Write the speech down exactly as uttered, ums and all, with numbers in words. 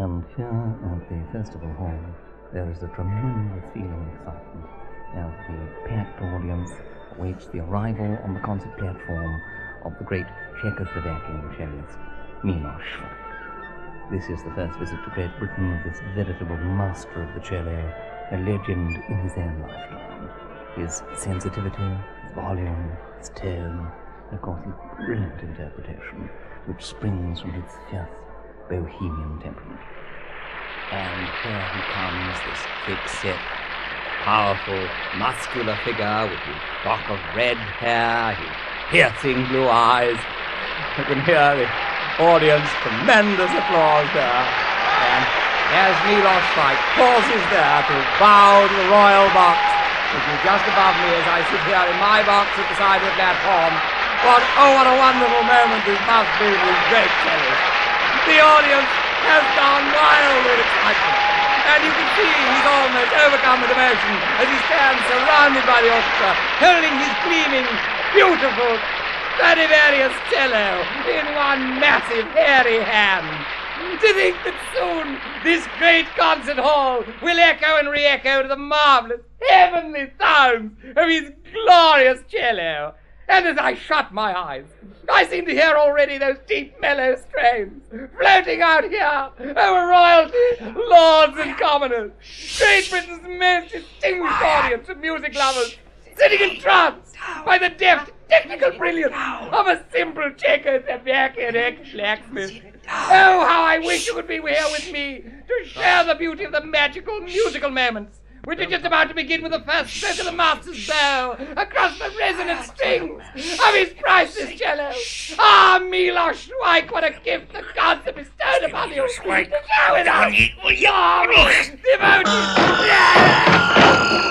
And here at the festival hall, there is a tremendous feeling of excitement as the packed audience awaits the arrival on the concert platform of the great Czechoslovakian cellist, Milos Schweik. This is the first visit to Great Britain of this veritable master of the cello, a legend in his own lifetime. His sensitivity, his volume, his tone, and of course his brilliant interpretation, which springs from his fierce bohemian temperament. And here he comes, this thick-set, powerful, muscular figure with his shock of red hair, his piercing blue eyes. You can hear the audience, tremendous applause there. And as Milos Schweik pauses there to bow to the royal box, which is just above me as I sit here in my box at the side of the platform, what, oh, what a wonderful moment this must be for this great cellist. The audience has gone wild with excitement, and you can see he's almost overcome with emotion as he stands surrounded by the orchestra, holding his gleaming, beautiful Stradivarius cello in one massive, hairy hand. To think that soon this great concert hall will echo and re-echo to the marvelous, heavenly sounds of his glorious cello. And as I shut my eyes, I seem to hear already those deep, mellow strains floating out here over royalty, lords and commoners, Great Britain's most distinguished audience of music lovers, sitting entranced by the deft, technical brilliance of a simple Czechoslovakian ex-blacksmith. Oh, how I wish you could be here with me to share the beauty of the magical musical moments which are just about to begin with the first stroke of the master's bow across the resonant strings of his priceless cello. Ah, Milos Schweik, what a gift the gods have bestowed upon you! To share with us your devoted...